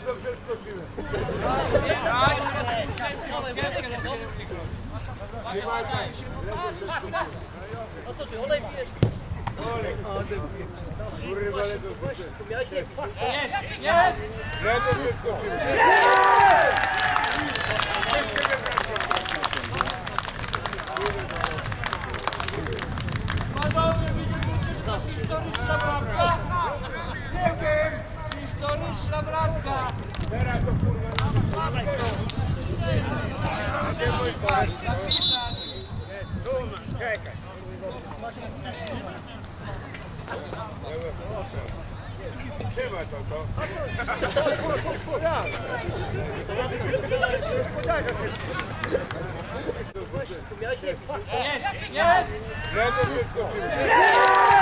dobrze skoczyłem. A co ty, olej pijesz? Kurwa, ale to Miałeś nie pić. jest! No dobrze skoczyłem. Historyczna bramka! Nie wiem! Historyczna bramka! Teraz to kurwa. Gdzie mój kolega? Tu, czekaj. Trzymaj to. Miałeś nie pić. Jest! No dobrze skoczyłem.